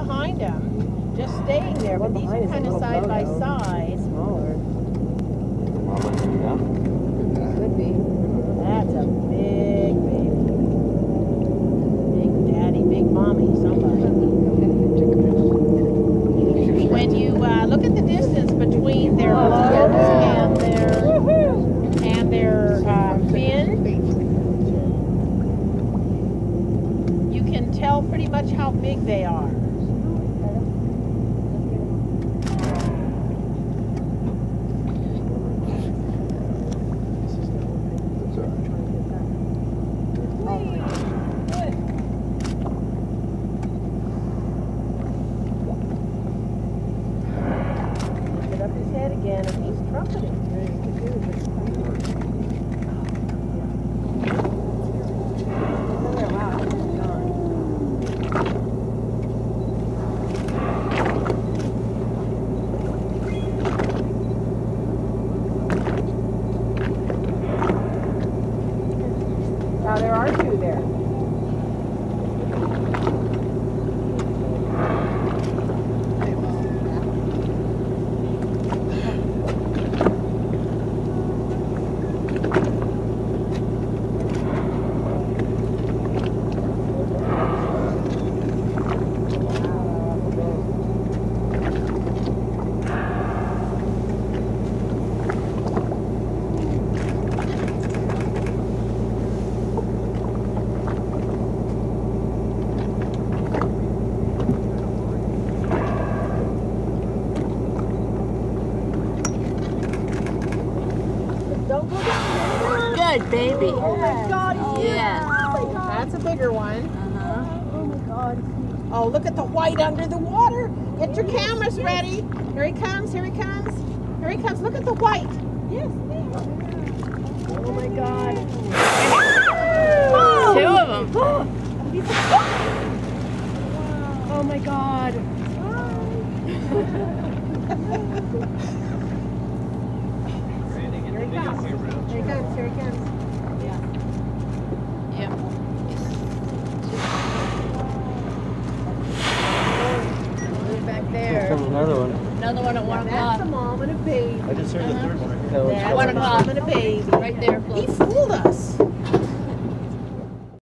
behind them, just staying there. But these are kind of side by side. Smaller. Could be. That's a big baby. Big daddy, big mommy, somebody. When you look at the distance between their lobes and their fin, you can tell pretty much how big they are. Again, and he's trumpeting. Now there are two there. Good baby. Oh my God. Yeah. Oh, that's a bigger one. Oh my God. Oh, look at the white under the water. Get your cameras ready. Here he comes. Here he comes. Here he comes. Look at the white. Yes. Oh my God. Oh. Two of them. Oh my God. Here he comes. Here he comes. Here he comes. Yeah. Yep. Back there. Another one. Another one at 1 o'clock. That's a mom and a baby. I just heard the third one. That's a mom and a baby. Right there, close.